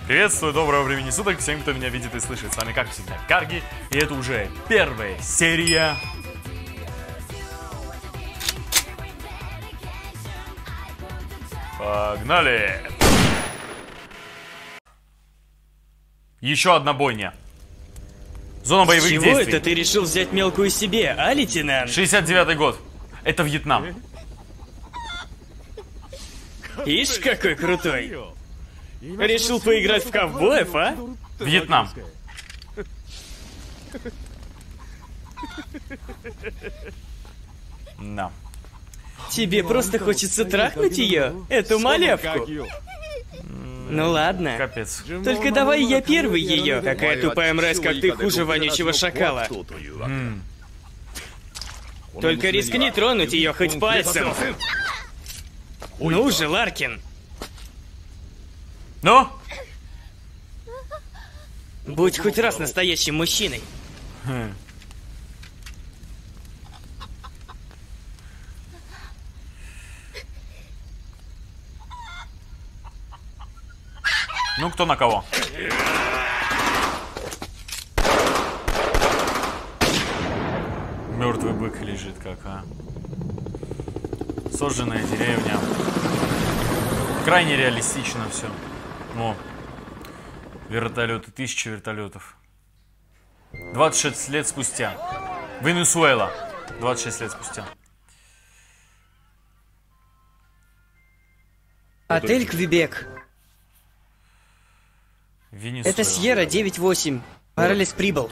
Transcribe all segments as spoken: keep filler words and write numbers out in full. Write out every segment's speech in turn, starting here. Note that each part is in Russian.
Приветствую, доброго времени суток всем, кто меня видит и слышит. С вами, как всегда, Карги. И это уже первая серия. Погнали! Еще одна бойня. Зона боевых Чего действий. это ты решил взять мелкую себе, а, лейтенант? шестьдесят девятый год. Это Вьетнам. Ишь, какой крутой. Решил поиграть в ковбоев, а? Вьетнам. Да. Тебе просто хочется трахнуть ее, эту малявку. Ну ладно. Капец. Только давай я первый ее. Такая тупая мразь, как ты, хуже вонючего шакала. М. Только рискни тронуть ее хоть пальцем. Ну же, Ларкин. Ну? Будь хоть раз настоящим мужчиной. Хм. Ну, кто на кого? Мертвый бык лежит как, а. Сожженная деревня. Крайне реалистично все. О, вертолеты, тысячи вертолетов. двадцать шесть лет спустя. Венесуэла. двадцать шесть лет спустя. Отель Квебек. Венесуэла. Это Сьерра девять восемь. Моралес прибыл.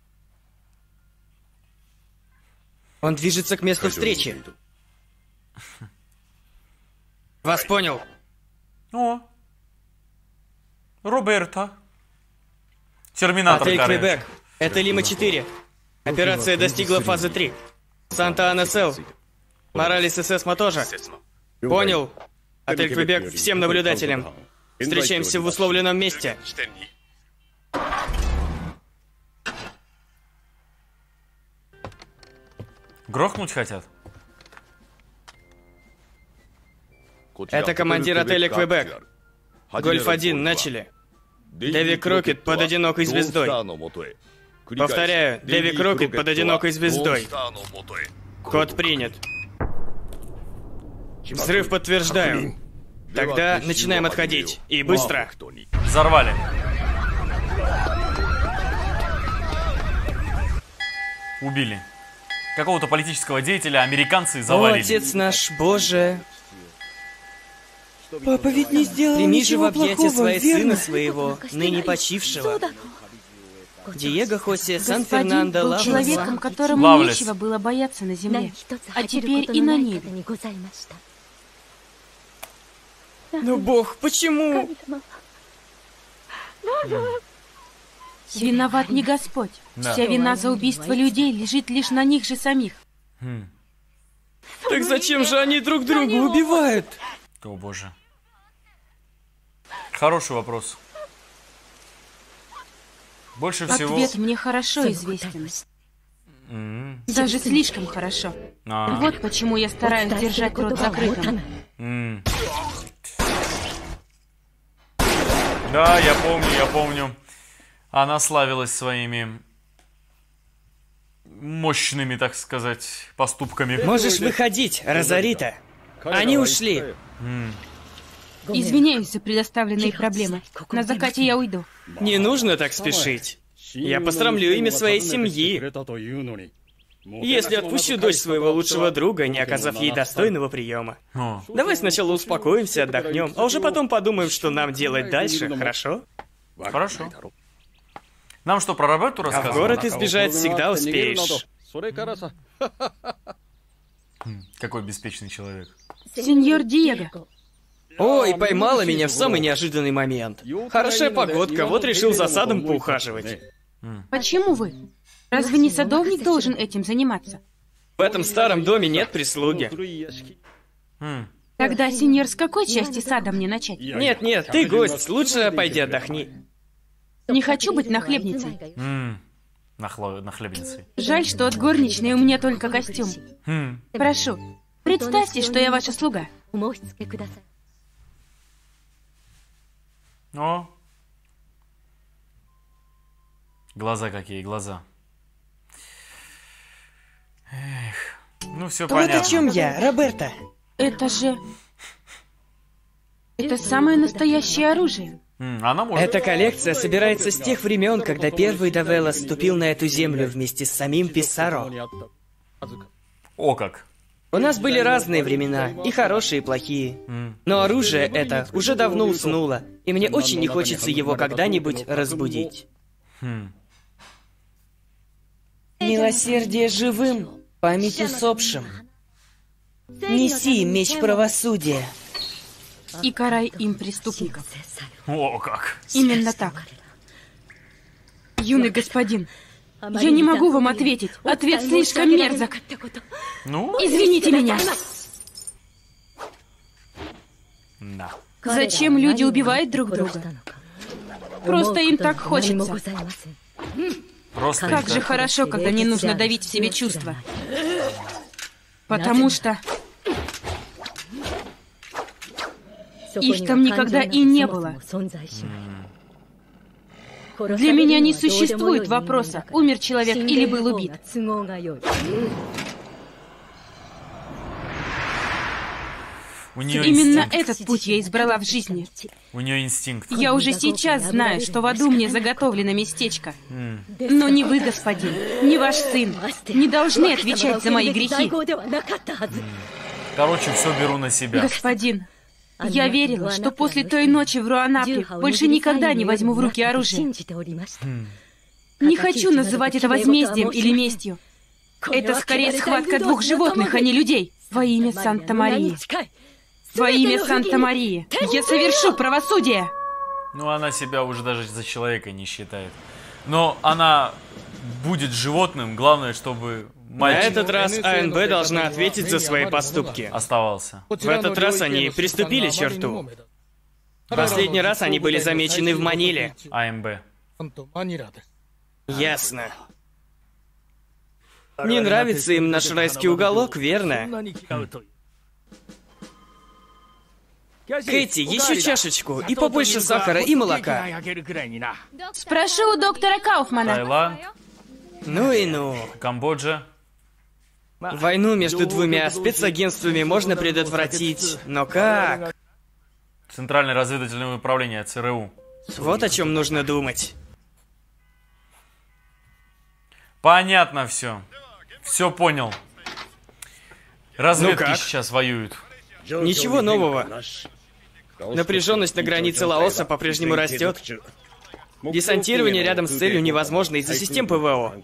Он движется к месту встречи. Вас понял. О. Роберто. Терминатор, Отель короче. Квебек. Это Лима четыре. Операция достигла фазы три. Санта-Ана Сел. Моралес СС Матожа. Понял. Отель Квебек всем наблюдателям. Встречаемся в условленном месте. Грохнуть хотят? Это командир отеля Квебек. Гольф один, начали. Дэви Крокет под одинокой звездой. Повторяю, Дэви Крокет под одинокой звездой. Код принят. Взрыв подтверждаю. Тогда начинаем отходить. И быстро. Взорвали. Убили. Какого-то политического деятеля американцы О, завалили. отец наш, Боже. Папа ведь не сделал Прими же в ничего объятия плохого, своего верно? сына своего, ныне почившего. Диего Хосе Господин Сан-Фернандо был Лавлес. человеком, которому Лавлес. нечего было бояться на земле, а теперь и на небе. Ну, Бог, почему? Виноват не Господь. Да. Вся вина за убийство людей лежит лишь на них же самих. Хм. Так зачем же они друг друга убивают? О боже. Хороший вопрос. Больше всего... Ответ мне хорошо известен. М, Даже слишком хорошо. а, Вот почему я стараюсь держать рот закрытым. м. Да, я помню, я помню. Она славилась своими мощными, так сказать, поступками. Можешь выходить, Розарита. Они ушли. Извиняюсь за предоставленные проблемы. На закате я уйду. Не нужно так спешить. Я посрамлю имя своей семьи, если отпущу дочь своего лучшего друга, не оказав ей достойного приема. О, Давай сначала успокоимся, отдохнем, а уже потом подумаем, что нам делать дальше, хорошо? хорошо. Нам что, про Роберту А в рассказывать? город избежать всегда успеешь. Какой беспечный человек. Сеньор Диего, Ой, поймала меня в самый неожиданный момент. Хорошая погодка, вот решил за садом поухаживать. почему вы? Разве не садовник должен этим заниматься? В этом старом доме нет прислуги. М, Тогда, сеньор, с какой части сада мне начать? Нет, нет, ты гость, лучше пойди отдохни. Не хочу быть нахлебницей. м. Нахло- Нахлебницей. Жаль, что от горничной у меня только костюм. Хм. Прошу, представьте, что я ваша слуга. О, Глаза какие, глаза. Эх. Ну, все вот понятно. Вот о чем я, Роберта. Это же... Это самое настоящее оружие. М, Она может... Эта коллекция собирается с тех времен, когда первый Давелла ступил на эту землю вместе с самим Писаро. О как. У нас были разные времена, и хорошие, и плохие. Но оружие это уже давно уснуло, и мне очень не хочется его когда-нибудь разбудить. Хм. Милосердие живым, память усопшим. Неси меч правосудия. И карай им преступников. О как. Именно так. Юный господин, я не могу вам ответить. Ответ слишком мерзок. Ну? Извините меня. Да. Зачем люди убивают друг друга? Просто им так хочется. Просто... Как же хорошо, когда не нужно давить в себе чувства. Потому что... их там никогда и не было. Для меня не существует вопроса, умер человек или был убит. У нее Именно инстинкт. этот путь я избрала в жизни. У нее инстинкт. Я уже сейчас знаю, что в аду мне заготовлено местечко. Но не вы, господин, не ваш сын, не должны отвечать за мои грехи. Короче, все беру на себя. Господин, я верила, что после той ночи в Руанапе больше никогда не возьму в руки оружие. Не хочу называть это возмездием или местью. Это скорее схватка двух животных, а не людей. Во имя Санта-Марии. Во имя Санта-Марии. Я совершу правосудие. Ну, она себя уже даже за человека не считает. Но она будет животным, главное, чтобы мальчик... На этот раз АНБ должна ответить за свои поступки. Оставался. В этот раз они приступили черту. Последний раз они были замечены в Маниле. АМБ. Ясно. Не нравится им наш райский уголок, верно? Кэти, еще чашечку, и побольше сахара и молока. Спрошу у доктора Кауфмана. Таиланд, Ну и ну. Камбоджа. Войну между двумя спецагентствами можно предотвратить, но как? Центральное разведывательное управление, ЦРУ. Вот о чем нужно думать. Понятно все. Все понял. Разведки Ну как? сейчас воюют. Ничего нового. Напряженность на границе Лаоса по-прежнему растет. Десантирование рядом с целью невозможно из-за систем ПВО.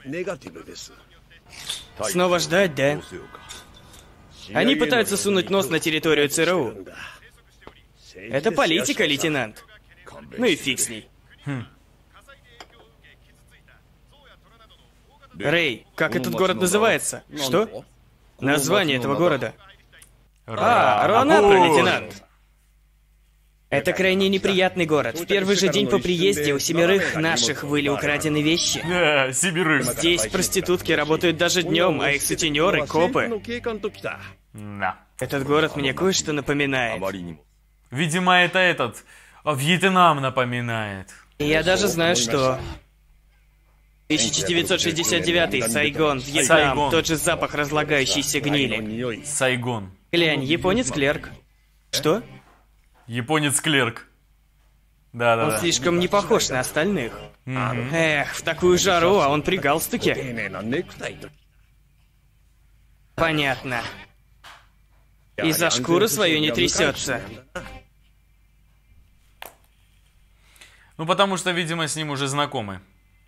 Снова ждать, да? Они пытаются сунуть нос на территорию ЦРУ. Это политика, лейтенант. Ну и фиг с ней. Хм. Рэй, как этот город называется? Что? Название этого города. А, Руанапа, лейтенант. Это крайне неприятный город. В первый же день по приезде у семерых наших были украдены вещи. Э, семерых. Здесь проститутки работают даже днем, а их сутенеры — копы. Да. Этот город мне кое-что напоминает. Видимо, это этот... а, Вьетнам напоминает. И я даже знаю, что... тысяча девятьсот шестьдесят девятый, Сайгон, Вьетнам, Сайгон. тот же запах разлагающейся гнили. Сайгон. Глянь, японец-клерк. Что? Японец-клерк. Он Да-да-да. слишком не похож на остальных. Мгм. Эх, в такую жару, а он при галстуке. Понятно. И за шкуру свою не трясется. Ну, потому что, видимо, с ним уже знакомы.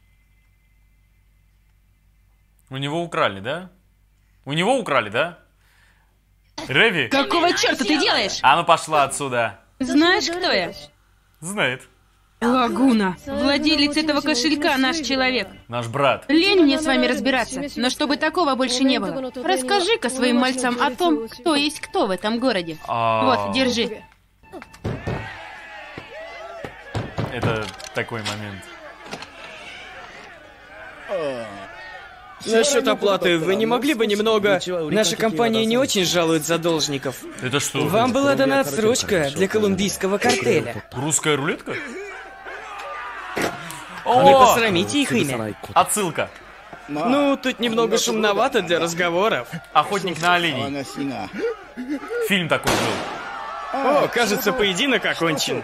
У него украли, да? У него украли, да? Реви? Какого черта ты делаешь? А ну пошла отсюда. Знаешь, кто я? Знает. Лагуна. Владелец этого кошелька наш человек. Наш брат. Лень мне с вами разбираться, но чтобы такого больше не было. Расскажи-ка своим мальцам о том, кто есть кто в этом городе. А, Вот, держи. Это такой момент. Насчет оплаты, вы не могли бы немного... Наша компания не очень жалует задолжников. Это что? Вам была дана отсрочка для колумбийского картеля. Русская рулетка? Не посрамите их имя. Отсылка. Ну, тут немного шумновато для разговоров. Охотник на оленей. Фильм такой был. О, кажется, поединок окончен.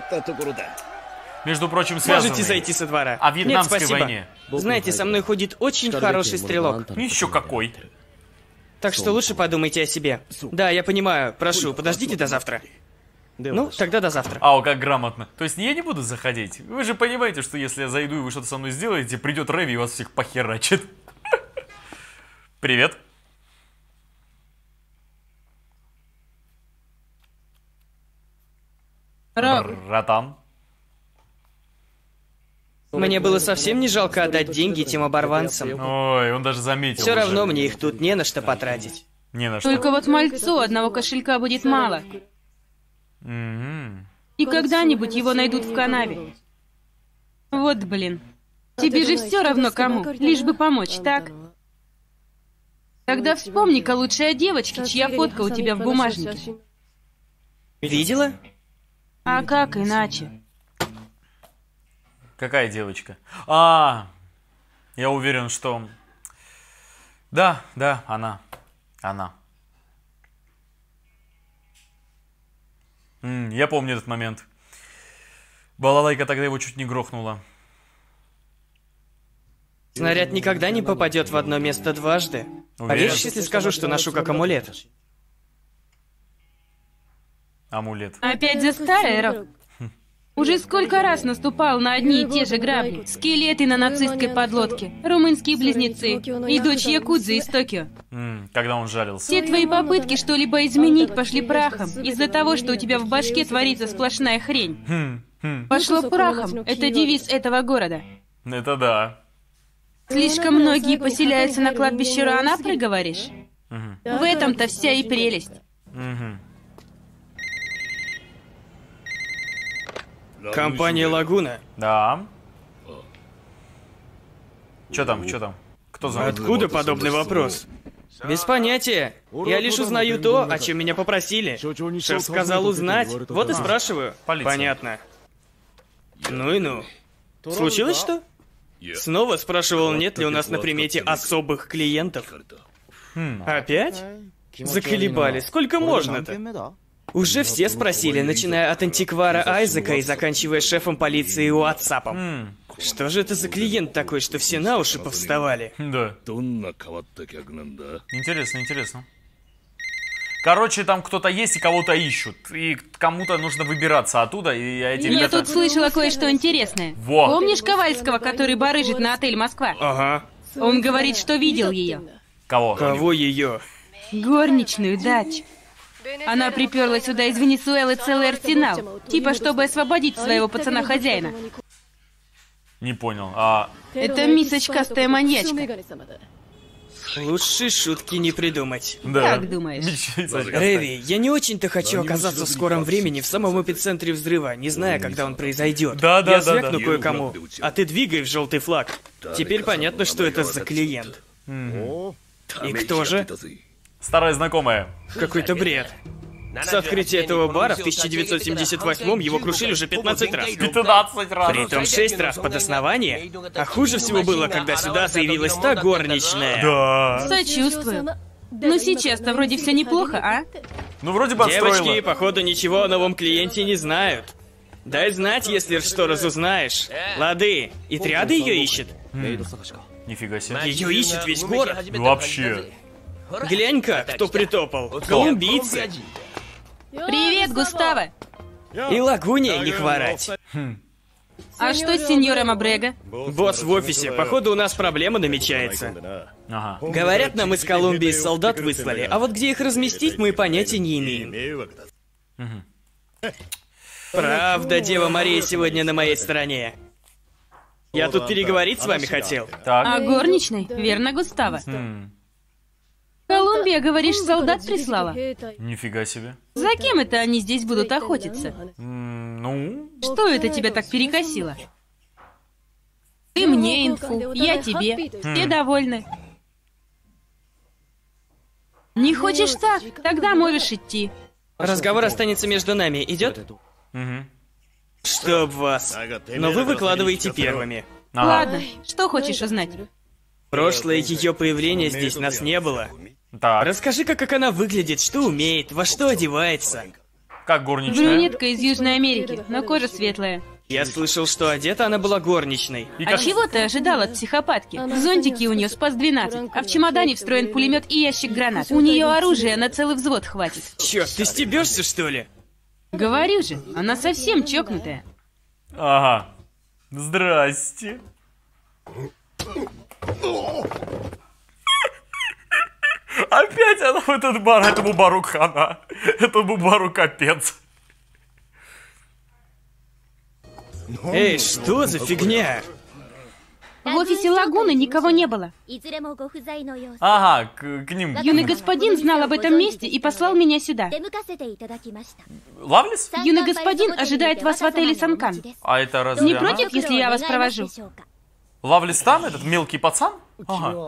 Между прочим, связанный. Можете зайти со двора. О Вьетнамской Нет, спасибо. войне. Знаете, со мной ходит очень хороший стрелок. Еще какой. Так что лучше подумайте о себе. Да, я понимаю. Прошу, подождите до завтра. Ну, тогда до завтра. Ау, как грамотно. То есть я не буду заходить. Вы же понимаете, что если я зайду и вы что-то со мной сделаете, придет Рэви и вас всех похерачит. Привет. Братан. Мне было совсем не жалко отдать деньги тем оборванцам. Ой, он даже заметил. Все уже. равно мне их тут не на что потратить. Не на что. Только вот мальцу одного кошелька будет мало. Угу. И когда-нибудь его найдут в канаве. Вот блин. Тебе же все равно кому, лишь бы помочь, так? Тогда вспомни-ка лучше о девочке, чья фотка у тебя в бумажнике. Видела? А как иначе? Какая девочка? А, я уверен, что... Да, да, она. Она. М, я помню этот момент. Балалайка тогда его чуть не грохнула. Снаряд никогда не попадет в одно место дважды. Поверишь, если скажу, что ношу как амулет? Амулет. Опять за старое, Рок? Уже сколько раз наступал на одни и те же грабли. Скелеты на нацистской подлодке, румынские близнецы и дочь Якудзы из Токио. М, когда он жалился. Все твои попытки что-либо изменить пошли прахом из-за того, что у тебя в башке творится сплошная хрень. Хм, хм. Пошло прахом. Это девиз этого города. Это да. Слишком многие поселяются на кладбище Руанапры, говоришь? Мгм. В этом-то вся и прелесть. Мгм. Компания «Лагуна». Да. Чё там, чё там? Кто звонит? Откуда подобный вопрос? Без понятия. Я лишь узнаю то, о чем меня попросили. Шеф сказал узнать. Вот и спрашиваю. Полиция. Понятно. Ну и ну. Случилось что? Снова спрашивал, нет ли у нас на примете особых клиентов. Хм. Опять? Заколебали. Сколько можно-то? Уже все спросили, начиная от антиквара Айзека и заканчивая шефом полиции Уатсапом. М, Что же это за клиент такой, что все на уши повставали? Да. どんな変わった客なんだ Интересно, интересно. Короче, там кто-то есть и кого-то ищут. И кому-то нужно выбираться оттуда, и эти Я ребята... тут слышала кое-что интересное. Во. Помнишь Ковальского, который барыжит на отель «Москва»? Ага. Он говорит, что видел ее. Кого? Кого ее? Горничную дачу. Она приперла сюда из Венесуэлы целый арсенал. Типа, чтобы освободить своего пацана-хозяина. Не понял. А... Это мисс очкастая маньячка. Лучше шутки не придумать. Да. Как думаешь? Мечтается. Рэви, я не очень-то хочу оказаться в скором времени в самом эпицентре взрыва, не зная, когда он произойдет. Да, да, я да, звякну да. кое-кому, а ты двигай в желтый флаг. Теперь понятно, что это за клиент. И кто же? Старая знакомая. Какой-то бред. С открытия этого бара в тысяча девятьсот семьдесят восьмом его крушили уже пятнадцать раз. пятнадцать раз. Притом шесть раз под основание. А хуже всего было, когда сюда заявилась та горничная. Да. Сочувствую. Но сейчас-то вроде все неплохо, а? Ну, вроде бы Девочки, отстроила. походу, ничего о новом клиенте не знают. Дай знать, если что разузнаешь. Лады, и триада ее ищет? Нифига себе. Ее ищет весь город. Вообще. Глянь-ка, кто притопал. Колумбийцы. Привет, Густаво! И Лагуне не хворать. А что с сеньором Абрега? Босс в офисе, походу у нас проблема намечается. Ага. Говорят, нам из Колумбии солдат выслали, а вот где их разместить, мы понятия не имеем. Правда, Дева Мария сегодня на моей стороне. Я тут переговорить с вами хотел. Так. А горничной? Верно, Густаво? М, Колумбия, говоришь, солдат прислала? Нифига себе. За кем это они здесь будут охотиться? М, Ну, Что это тебя так перекосило? Ты мне инфу, я тебе. Все довольны. Не хочешь так? Тогда можешь идти. Разговор останется между нами. Идет? Мгм. Чтоб вас. Но вы выкладываете первыми. Ага. Ладно, что хочешь узнать? Прошлое ее появление здесь нас не было. Так, Расскажи-ка, как она выглядит, что умеет, во что одевается. как горничная? Брюнетка из Южной Америки, но кожа светлая. Я слышал, что одета она была горничной. И А как... чего ты ожидал от психопатки? В зонтике у нее спас двенадцать, а в чемодане встроен пулемет и ящик гранат. У нее оружия на целый взвод хватит. Черт, ты стебешься, что ли? Говорю же, она совсем чокнутая. Ага. Здрасте. Опять она в этот бар, этому бару хана. Этому бару капец. Эй, что за фигня? В офисе Лагуны никого не было. Ага, к, к ним. Юный господин знал об этом месте и послал меня сюда. Лавлис? Юный господин ожидает вас в отеле Санкан. А это разве Не она? против, если я вас провожу? Лавлис там, этот мелкий пацан? Ага.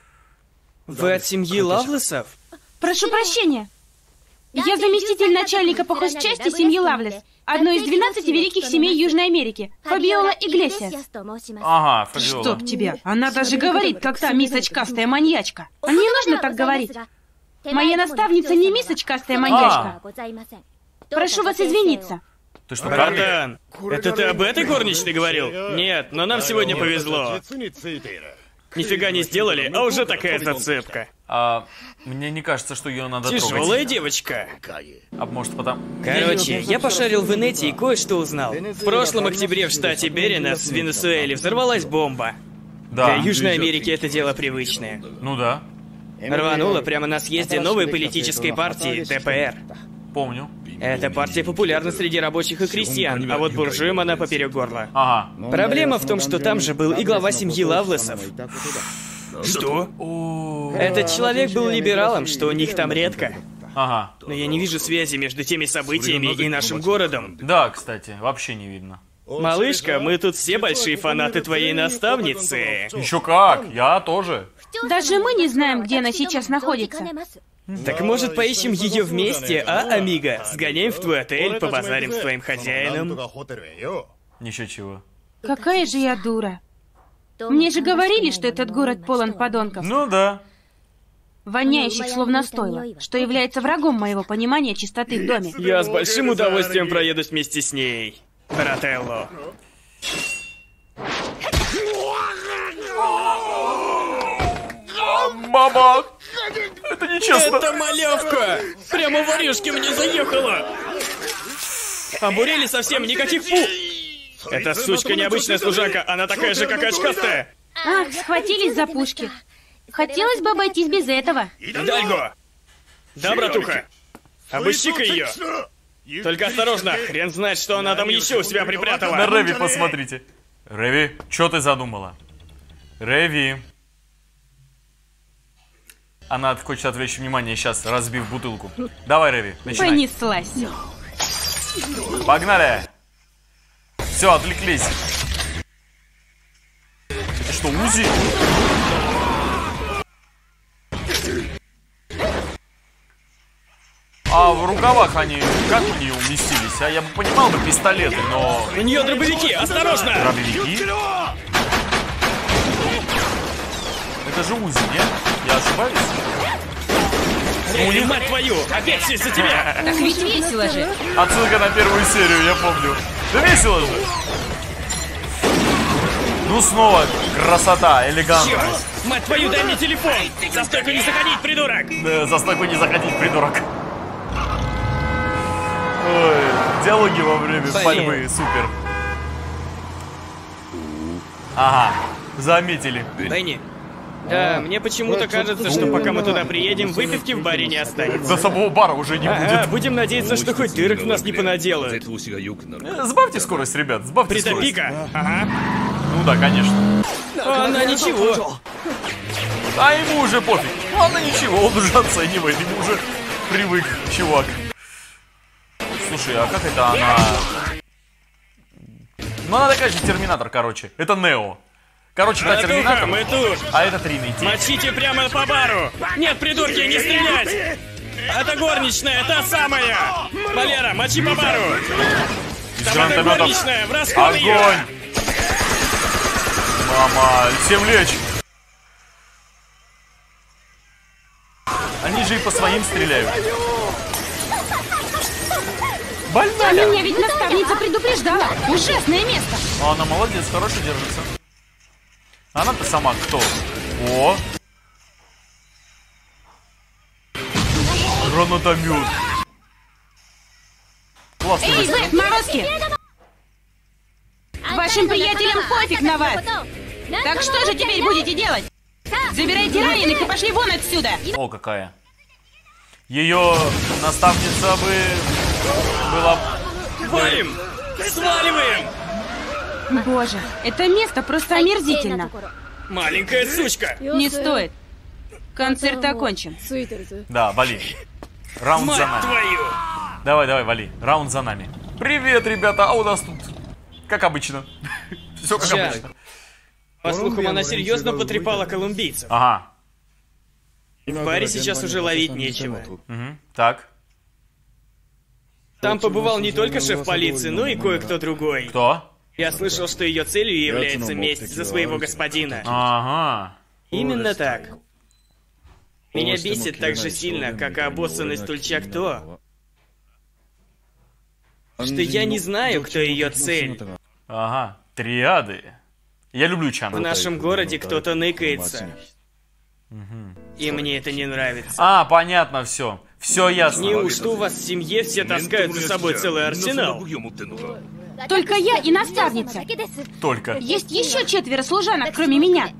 Вы от семьи Лавлесов? Прошу прощения. Я заместитель начальника по хозчасти семьи Лавлес, одной из двенадцати великих семей Южной Америки, Фабиола Иглесиас. Ага, Фабиола. Чтоб тебя, она даже говорит, как та мисс очкастая маньячка. Не нужно так говорить. Моя наставница не мисс очкастая маньячка. Прошу вас извиниться. Ты что, Карли? Братан, это ты об этой горничной говорил? Нет, но нам сегодня повезло. Нифига не сделали, а уже такая зацепка. А, мне не кажется, что ее надо Тяжелая трогать. девочка. А может потому... Короче, я пошарил в инете и кое-что узнал. В прошлом октябре в штате Беринас в Венесуэле взорвалась бомба. Да. Для Южной Америки это дело привычное. Ну да, Рвануло прямо на съезде новой политической партии Д П Р. помню. Эта партия популярна среди рабочих и крестьян, а вот буржуям она поперек горла. Ага. Проблема в том, что там же был и глава семьи Лавлесов. Что? О, Этот человек был либералом, что у них там редко. ага. Но я не вижу связи между теми событиями и нашим городом. Да, кстати, вообще не видно. Малышка, мы тут все большие фанаты твоей наставницы. Еще как, я тоже. Даже мы не знаем, где она сейчас находится. Так может поищем ее вместе, а, Амиго? Сгоняем в твой отель, побазарим с твоим хозяином. Ничего чего. Какая же я дура. Мне же говорили, что этот город полон подонков, Ну да. воняющих словно стойло, что является врагом моего понимания чистоты в доме. Я с большим удовольствием проедусь вместе с ней, брателло. Мама! Это нечестно. Это малявка! Прямо в орешки мне заехала! Обурели совсем, никаких фу! Эта сучка необычная служанка, она такая же, как и очкастая! Ах, схватились за пушки. Хотелось бы обойтись без этого. Дальго! Да, братуха? Обыщи-ка ее! Только осторожно, хрен знает, что она там еще у себя припрятала! На Реви посмотрите. Реви, что ты задумала? Реви. Она хочет отвлечь внимание сейчас, разбив бутылку. Давай, Реви, начинай. Понеслась. Погнали! Все, отвлеклись. Это что, УЗИ? А в рукавах они как в нее уместились? А я бы понимал бы пистолеты, но... У нее дробовики, осторожно! Дробовики? Это же УЗИ, нет? Я ошибаюсь? Эй, мать твою, опять все из-за тебя! Так ведь весело же. Отсылка на первую серию, я помню. Да весело же! Ну снова красота, элегантность. Черт! Мать твою, дай мне телефон! За стойку не заходить, придурок! Да, за стойку не заходить, придурок. Ой, диалоги во время Блин. пальбы, супер. Ага, заметили. Бенни. Да, мне почему-то кажется, что пока мы туда приедем, выпивки в баре не останется. До самого бара уже не Ага, будет. будем надеяться, что хоть дырок в нас не понаделают. Э, Сбавьте скорость, ребят, сбавьте скорость. Притопи-ка! Ага. Ну да, конечно. А она ничего. А ему уже пофиг. Ладно, ничего, он уже оценивает, ему уже привык, чувак. Слушай, а как это она... Ну она такая же Терминатор, короче. Это Нео. Короче, та Братуха, Терминатор, мы тут! а это Тринити. Мочите прямо по бару! Нет, придурки, не стрелять! Это горничная, та самая! Валера, мочи по бару! Из гранатометов. Огонь! Мама, всем лечь! Они же и по своим стреляют. Больная! Меня ведь наставница предупреждала. Ужасное место. А она молодец, хорошо держится. Она-то сама кто? О! Гранатомет. Классно. Эй, вы, отморозки! Вашим приятелям пофиг на вас. Так что же теперь будете делать? Забирайте раненых и пошли вон отсюда. О, какая. Ее наставница бы была... Валим! Сваливаем! Боже, это место просто омерзительно. Маленькая сучка! Не стоит. Концерт окончен. Да, вали. Раунд Мать за нами. твою! Давай, давай, вали. Раунд за нами. Привет, ребята. А у нас тут, как обычно. Все как Жаль. обычно. По слухам, она серьезно потрепала колумбийцев. Ага. В баре сейчас уже ловить нечего. Угу. Так. Там побывал не только шеф полиции, но и кое-кто другой. Кто? Я слышал, что ее целью является месть за своего господина. Ага. Именно так. Меня бесит так же сильно, как и обоссанный стульчак то, что я не знаю, кто ее цель. Ага. Триады. Я люблю Чана. В нашем городе кто-то ныкается. И мне это не нравится. А, понятно, все. Все ясно. Неужто у вас в семье все таскают за собой целый арсенал? Только я и наставница. Только. Есть еще четверо служанок, кроме меня.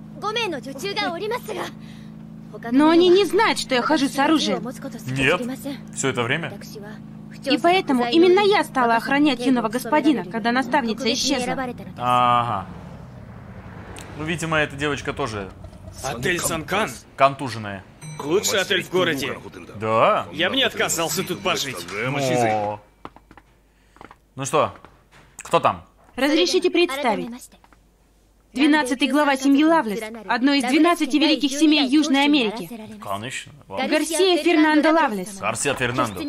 Но они не знают, что я хожу с оружием. Нет. Все это время? И поэтому именно я стала охранять юного господина, когда наставница исчезла. Ага. Ну, видимо, эта девочка тоже Отель Санкан? контуженная. Лучший отель в городе. Да? Я бы не отказался тут пожить. О. Ну что, кто там? Разрешите представить. Двенадцатый глава семьи Лавлес, одной из двенадцати великих семей Южной Америки. Конечно. Ладно. Гарсия Фернандо Лавлес. Гарсия Фернандо.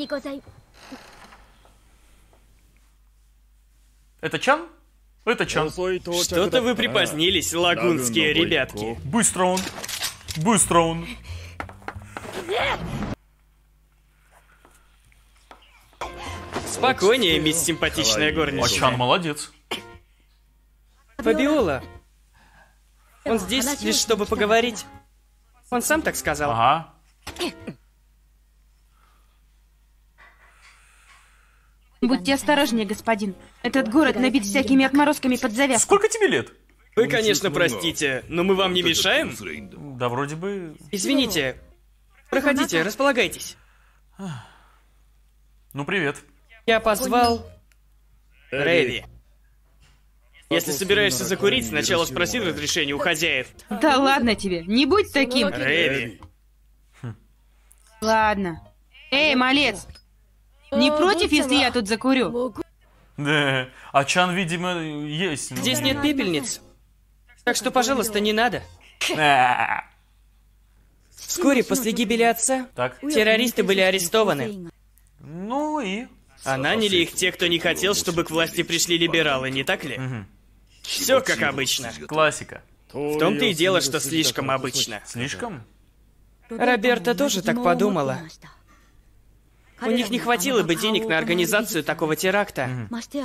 Это Чан? Это Чан. Что-то вы припозднились, лагунские ребятки. Быстро он. Быстро он. Спокойнее, мисс симпатичная А горничная. Чан молодец. Фабиола. Он здесь лишь чтобы поговорить. Он сам так сказал. Ага. Будьте осторожнее, господин. Этот город набит всякими отморозками под завязку. Сколько тебе лет? Вы, конечно, простите, но мы вам не мешаем? Да вроде бы... Извините. Проходите, располагайтесь. Ну, привет. Я позвал... Рэви. Если собираешься закурить, сначала спроси разрешение у хозяев. Да ладно тебе, не будь таким. Рэви. Ладно. Эй, малец, не против, если я тут закурю? Да. А Чан, видимо, есть. ну. Здесь нет пепельниц. Так что, пожалуйста, не надо. А. Вскоре после гибели отца Так. террористы были арестованы. Ну и... А наняли их те, кто не хотел, чтобы к власти пришли либералы, не так ли? Все как обычно. Классика. В том-то и дело, что слишком обычно. Слишком? Роберта тоже так подумала. У них не хватило бы денег на организацию такого теракта.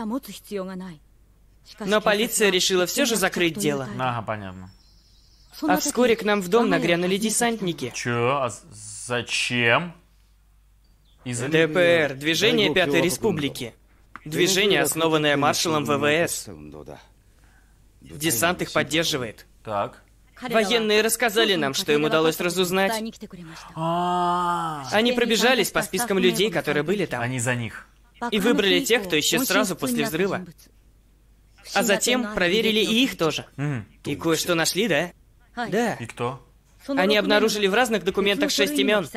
Но полиция решила все же закрыть дело. Ага, понятно. А вскоре к нам в дом нагрянули десантники. Чё? А з- зачем? Из-за... ДПР, Движение Пятой Республики. Движение, основанное маршалом ВВС. Десант их поддерживает. Так. Военные рассказали нам, что им удалось разузнать. А, Они пробежались по спискам людей, которые были там, они за них. и выбрали тех, кто исчез сразу после взрыва. А затем проверили и их тоже. Мгм. И кое-что нашли, да? Да. И кто? Они обнаружили в разных документах шесть имен,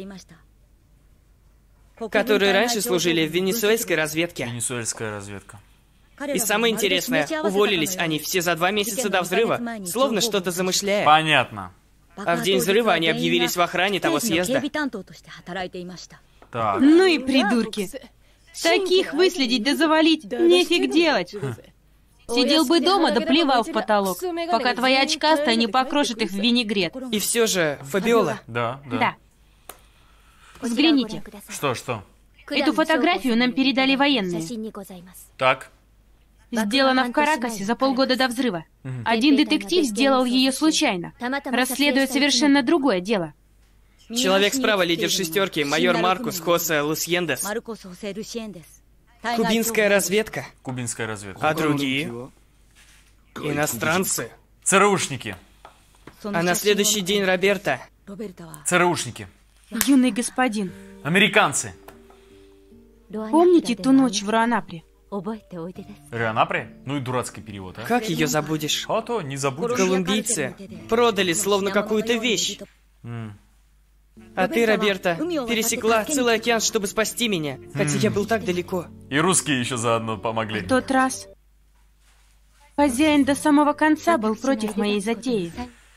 которые раньше служили в венесуэльской разведке. Венесуэльская разведка. И самое интересное, уволились они все за два месяца до взрыва, словно что-то замышляя. Понятно. А в день взрыва они объявились в охране того съезда. Так. Ну и придурки. Таких выследить да завалить нефиг делать. Сидел бы дома да плевал в потолок, пока твоя очкастая не покрошит их в винегрет. И все же, Фабиола. Да, да. Да. Взгляните. Что, что? Эту фотографию нам передали военные. Так. Сделана в Каракасе за полгода до взрыва. Один детектив сделал ее случайно, расследуя совершенно другое дело. Человек справа, лидер шестерки, майор Маркус Хосе Лусьендес. Кубинская разведка. Кубинская разведка. А другие? Иностранцы. ЦРУшники. А на следующий день Роберта. ЦРУшники. Юный господин, Американцы. помните ту ночь в Руанапре? Рианапре? Ну и дурацкий перевод, а? Как ее забудешь? А то не забудешь. Колумбийцы продали словно какую-то вещь. М. А ты, Роберта, пересекла целый океан, чтобы спасти меня, хотя я был так далеко. И русские еще заодно помогли. В тот раз хозяин до самого конца был против моей затеи.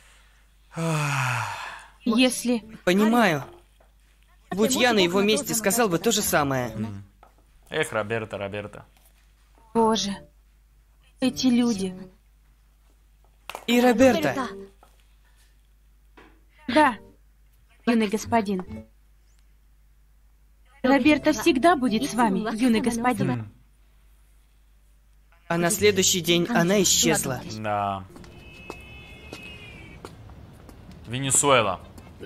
Если... Понимаю. Будь я на его месте, сказал бы то же самое. Эх, Роберта, Роберта. Боже, эти люди... И Роберта. Да, юный господин. Роберта всегда будет с вами, юный господин. А на следующий день она исчезла. Да. Венесуэла.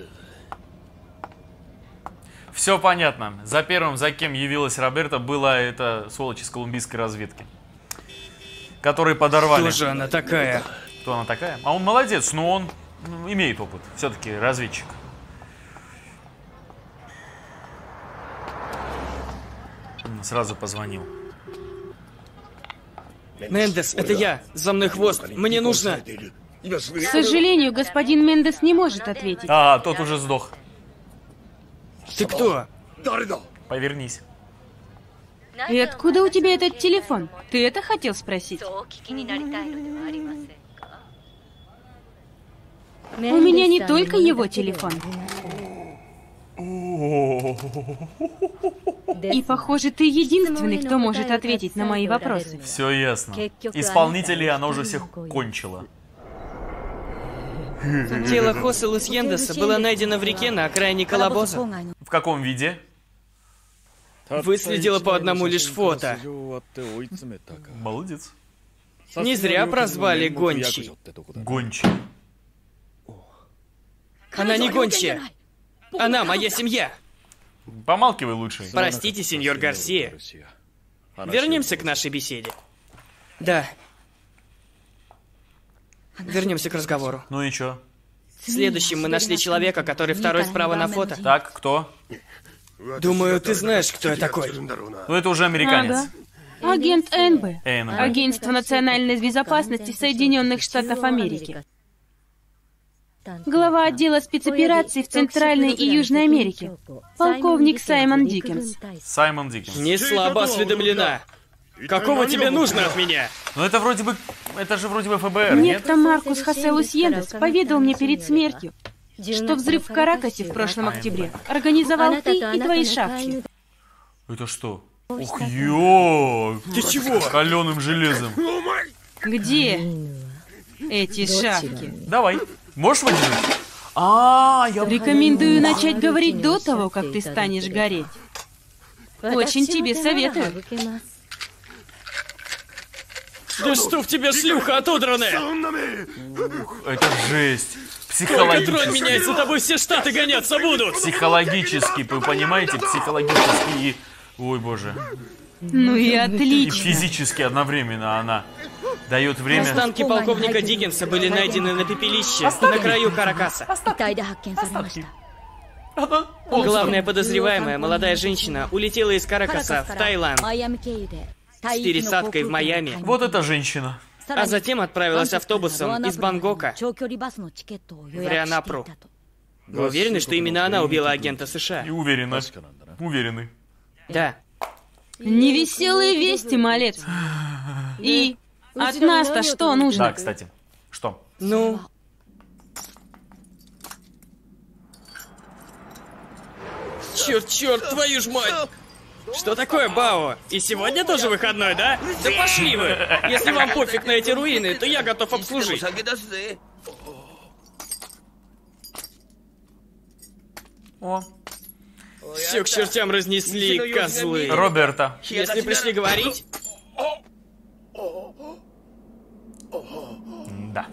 Все понятно. За первым, за кем явилась Роберта, была эта сволочь из колумбийской разведки, которые подорвали. Кто же она такая? Кто она такая? А он молодец, но он ну, имеет опыт. Все-таки разведчик. Сразу позвонил. Мендес, это я. За мной хвост. Мне нужно... К сожалению, господин Мендес не может ответить. А, тот уже сдох. Ты кто? Повернись. И откуда у тебя этот телефон? Ты это хотел спросить? У меня не только его телефон. И, похоже, ты единственный, кто может ответить на мои вопросы. Все ясно. Исполнителей она уже всех кончила. Тело Хосе Лусьендеса было найдено в реке на окраине Колобоза. В каком виде? Выследила по одному лишь фото. Молодец. Не зря прозвали Гончий. Гончий. Она не гончая. Она моя семья. Помалкивай лучше. Простите, сеньор Гарсия. Вернемся к нашей беседе. Да. Вернемся к разговору. Ну и чё? Следующим мы нашли человека, который второй справа на фото. Так, кто? Думаю, ты знаешь, кто я такой. Ну это уже американец. Ага. Агент эн бэ. эн бэ. Агентство национальной безопасности Соединенных Штатов Америки. Глава отдела спецопераций в Центральной и Южной Америке. Полковник Саймон Диккенс. Саймон Диккенс. Не слабо осведомлена. Какого тебе нужно от меня? Ну это вроде бы... Это же вроде бы эф бэ эр, нет? Некто Маркус Хосе Лусьендес поведал мне перед смертью, что взрыв в Каракасе в прошлом октябре организовал ты и твои шавки. Это что? Ух, ё! Ты чего? Каленым железом. Где эти шавки? Давай. Можешь выдержать? А, я... Рекомендую начать говорить до того, как ты станешь гореть. Очень тебе советую. Да что в тебе, шлюха отодранная? Это жесть. Только тронь меня, и Психологически. за тобой все штаты гоняться будут. Психологически, вы понимаете? Психологически и... Ой, боже. Ну и И отлично. физически одновременно она дает время... Останки полковника Диккенса были найдены на пепелище на краю Каракаса. Главная подозреваемая, молодая женщина, улетела из Каракаса в Таиланд с пересадкой в Майами, Вот эта женщина. а затем отправилась автобусом из Бангкока в Рианапру. Вы уверены, что именно она убила агента И США? уверена. Уверены. Да. Невеселые вести, малец. И от нас-то что нужно? Да, кстати. Что? Ну... Черт, черт, твою ж мать! Что такое, Бао? И сегодня тоже выходной, да? Да пошли вы! Если вам пофиг на эти руины, то я готов обслужить. О, Все к чертям разнесли, козлы. Роберта. Если пришли говорить... Да.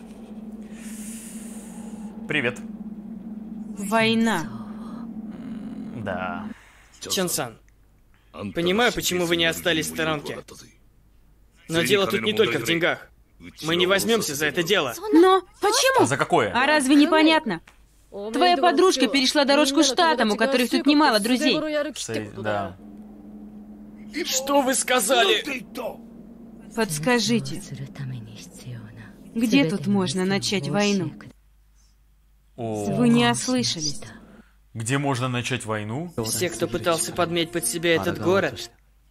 Привет. Война. Да. Чон-сан, понимаю, почему вы не остались в сторонке. Но дело тут не только в деньгах. Мы не возьмемся за это дело. Но почему? А за какое? А разве не понятно? Твоя подружка перешла дорожку штатам, у которых тут немало друзей. Кстати, да. Что вы сказали? Подскажите, где тут можно начать войну? О, Вы не ослышались. где можно начать войну? Все, кто пытался подметь под себя этот город,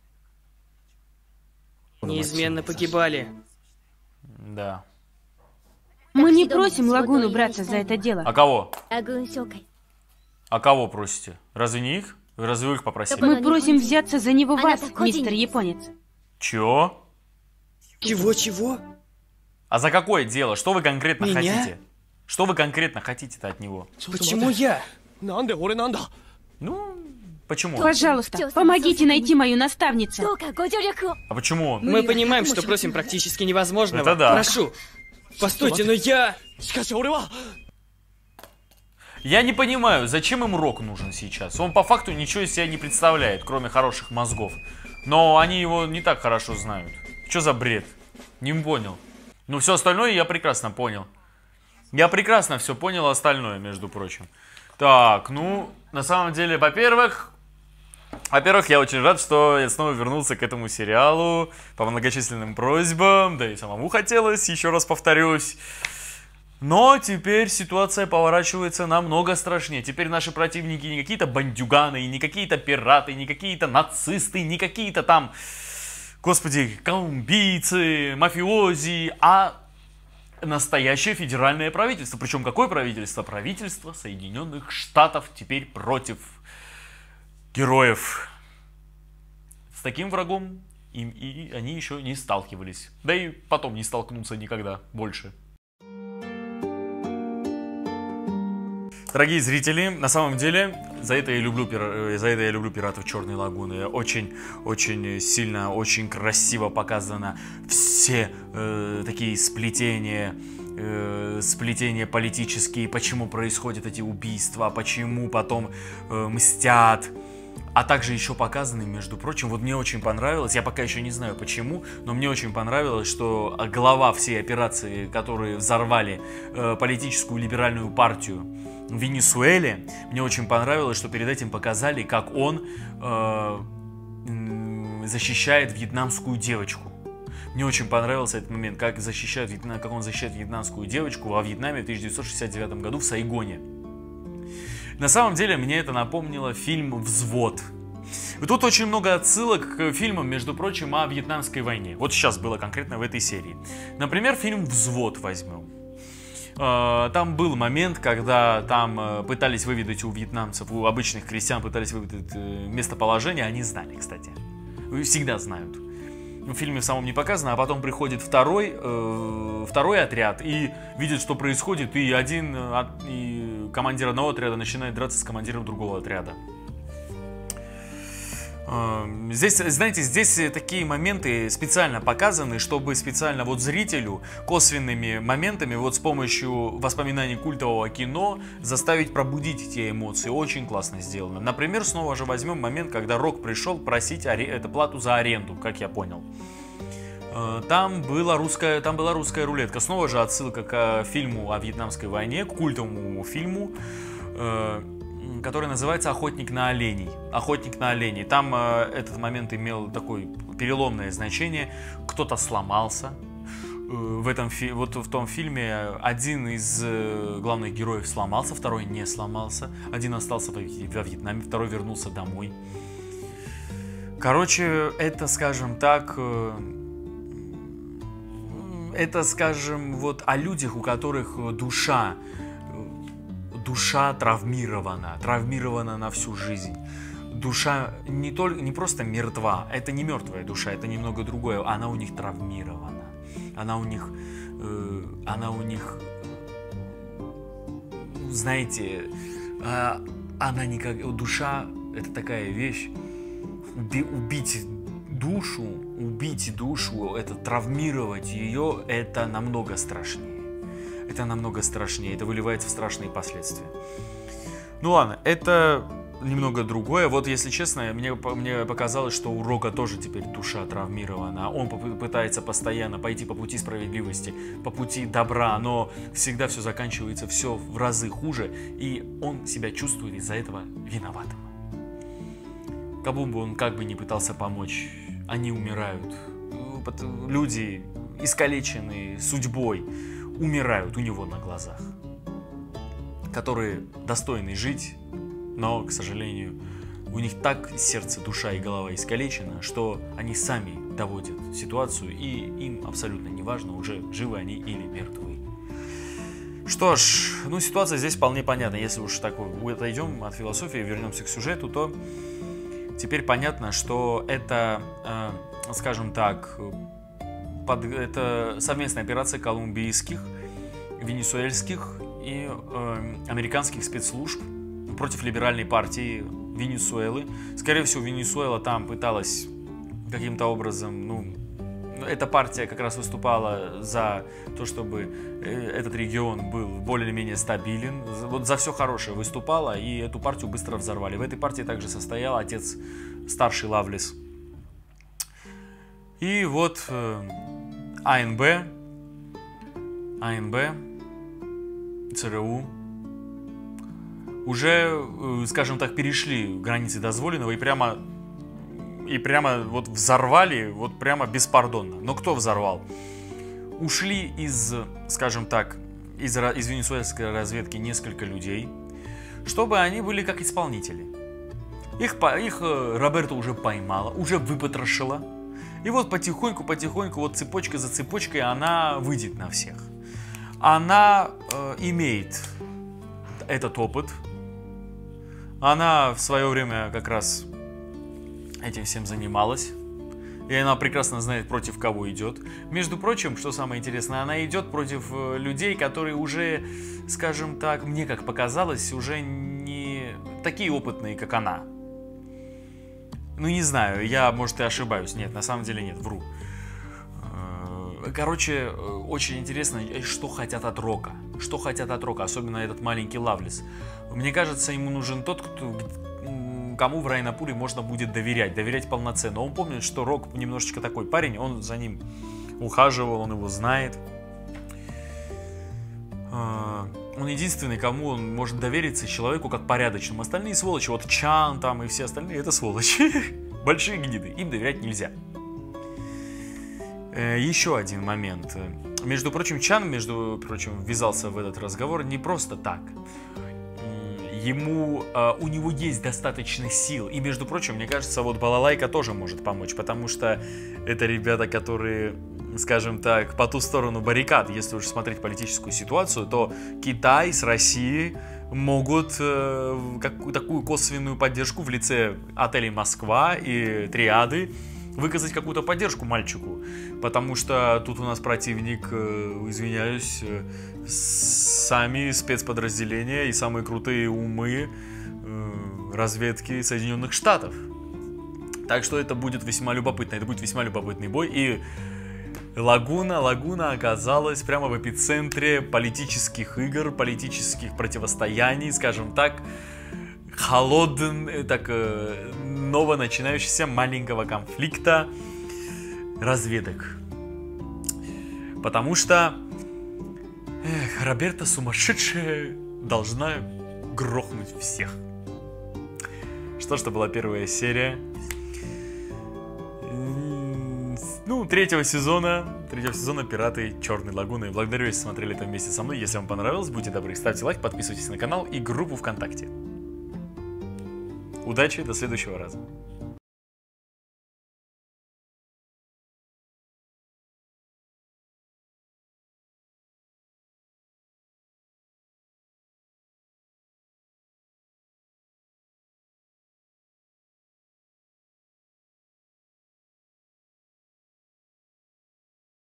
неизменно погибали. Да. Мы не просим Лагуну браться за это дело. А кого? А кого просите? Разве не их? Разве вы их попросили? Мы просим взяться за него вас, мистер Японец. Чё? Чего-чего? А за какое дело? Что вы конкретно Меня? хотите? Что вы конкретно хотите-то от него? Почему я? Ну, почему? Пожалуйста, помогите найти мою наставницу. А почему он? Мы понимаем, что просим практически невозможного. Это да. Прошу. Постойте, но я... Я не понимаю, зачем им Рок нужен сейчас? Он по факту ничего из себя не представляет, кроме хороших мозгов. Но они его не так хорошо знают. Что за бред? Не понял. Ну, все остальное я прекрасно понял. Я прекрасно все понял остальное, между прочим. Так, ну, на самом деле, во-первых... Во-первых, я очень рад, что я снова вернулся к этому сериалу по многочисленным просьбам, да и самому хотелось, еще раз повторюсь. Но теперь ситуация поворачивается намного страшнее. Теперь наши противники не какие-то бандюганы, не какие-то пираты, не какие-то нацисты, не какие-то там, господи, колумбийцы, мафиози, а настоящее федеральное правительство. Причем какое правительство? Правительство Соединенных Штатов теперь против героев. С таким врагом им и они еще не сталкивались. Да и потом не столкнутся никогда больше. Дорогие зрители, на самом деле, за это я люблю, за это я люблю «Пиратов Черной лагуны». Очень, очень сильно, очень красиво показано все э, такие сплетения, э, сплетения политические, почему происходят эти убийства, почему потом э, мстят. А также еще показаны, между прочим, вот мне очень понравилось, я пока еще не знаю почему, но мне очень понравилось, что глава всей операции, которые взорвали э, политическую либеральную партию в Венесуэле, мне очень понравилось, что перед этим показали, как он э, защищает вьетнамскую девочку. Мне очень понравился этот момент, как, защищает, как он защищает вьетнамскую девочку во Вьетнаме в тысяча девятьсот шестьдесят девятом году в Сайгоне. На самом деле, мне это напомнило фильм «Взвод». И тут очень много отсылок к фильмам, между прочим, о Вьетнамской войне. Вот сейчас было конкретно в этой серии. Например, фильм «Взвод» возьмем. Там был момент, когда там пытались выведать у вьетнамцев, у обычных крестьян пытались выведать местоположение. Они знали, кстати. Всегда знают. В фильме в самом не показано, а потом приходит второй, э, второй отряд и видит, что происходит, и один и командир одного отряда начинает драться с командиром другого отряда. Э, здесь, знаете, здесь такие моменты специально показаны, чтобы специально вот зрителю косвенными моментами, вот с помощью воспоминаний культового кино, заставить пробудить те эмоции. Очень классно сделано. Например, снова же возьмем момент, когда Рок пришел просить аре... это плату за аренду, как я понял. Там была русская, там была русская рулетка. Снова же отсылка к фильму о Вьетнамской войне, к культовому фильму, который называется «Охотник на оленей». «Охотник на оленей». Там э, этот момент имел такое переломное значение. Кто-то сломался. Э, в, этом фи вот в том фильме один из э, главных героев сломался, второй не сломался. Один остался во, во Вьетнаме, второй вернулся домой. Короче, это, скажем так... Э, это, скажем, вот о людях, у которых душа... Душа травмирована, травмирована на всю жизнь. душа не, только, не просто мертва, это не мертвая душа, это немного другое. Она у них травмирована. Она у них, э, она у них, знаете, э, она никак, душа это такая вещь. Уби, убить душу, убить душу, это травмировать ее, это намного страшнее. Это намного страшнее, это выливается в страшные последствия. Ну ладно, это немного другое. Вот, если честно, мне, мне показалось, что у Рока тоже теперь душа травмирована. Он пытается постоянно пойти по пути справедливости, по пути добра, но всегда все заканчивается все в разы хуже, и он себя чувствует из-за этого виноватым. Кому бы он как бы не пытался помочь, они умирают. Люди, искалеченные судьбой, умирают у него на глазах, которые достойны жить, но, к сожалению, у них так сердце, душа и голова искалечена, что они сами доводят ситуацию, и им абсолютно не важно, уже живы они или мертвы. Что ж, ну ситуация здесь вполне понятна. Если уж так отойдем от философии и вернемся к сюжету, то теперь понятно, что это, э, скажем так, под, это совместная операция колумбийских, венесуэльских и э, американских спецслужб против либеральной партии Венесуэлы. Скорее всего, Венесуэла там пыталась каким-то образом, ну, эта партия как раз выступала за то, чтобы этот регион был более-менее стабилен. Вот за все хорошее выступала, и эту партию быстро взорвали. В этой партии также состоял отец, старший Лавлес. И вот э, АНБ, АНБ, ЦРУ уже, э, скажем так, перешли границы дозволенного и прямо, и прямо вот взорвали, вот прямо беспардонно. Но кто взорвал? Ушли из, скажем так, из, из венесуэльской разведки несколько людей, чтобы они были как исполнители. Их, их Роберто уже поймала, уже выпотрошила. И вот потихоньку-потихоньку, вот цепочка за цепочкой, она выйдет на всех. Она э, имеет этот опыт. Она в свое время как раз этим всем занималась. И она прекрасно знает, против кого идет. Между прочим, что самое интересное, она идет против людей, которые уже, скажем так, мне как показалось, уже не такие опытные, как она. Ну, не знаю, я, может, и ошибаюсь. Нет, на самом деле нет, вру. Короче, очень интересно, что хотят от Рока. Что хотят от Рока, особенно этот маленький Лавлес. Мне кажется, ему нужен тот, кто, кому в Райнапуре можно будет доверять. Доверять полноценно. Он помнит, что Рок немножечко такой парень, он за ним ухаживал, он его знает. Он единственный, кому он может довериться, человеку как порядочному. Остальные сволочи, вот Чан там и все остальные, это сволочи. Большие гниды, им доверять нельзя. Еще один момент. Между прочим, Чан, между прочим, ввязался в этот разговор не просто так. Ему, у него есть достаточно сил. И, между прочим, мне кажется, вот Балалайка тоже может помочь, потому что это ребята, которые, скажем так, по ту сторону баррикад. Если уж смотреть политическую ситуацию, то Китай с Россией могут э, как, такую косвенную поддержку в лице отелей «Москва» и «Триады» выказать какую-то поддержку мальчику. Потому что тут у нас противник, э, извиняюсь, э, сами спецподразделения и самые крутые умы э, разведки Соединенных Штатов. Так что это будет весьма любопытно. Это будет весьма любопытный бой. И Лагуна, Лагуна оказалась прямо в эпицентре политических игр, политических противостояний, скажем так, холодного, так, ново начинающегося маленького конфликта разведок. Потому что эх, Роберта сумасшедшая должна грохнуть всех. Что ж, это была первая серия. Ну, третьего сезона, третьего сезона «Пираты Черной Лагуны». Благодарю, если смотрели это вместе со мной. Если вам понравилось, будьте добры, ставьте лайк, подписывайтесь на канал и группу ВКонтакте. Удачи, до следующего раза.